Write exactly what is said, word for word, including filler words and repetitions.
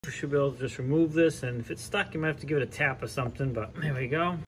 You should be able to just remove this, and if it's stuck, you might have to give it a tap or something, but there we go.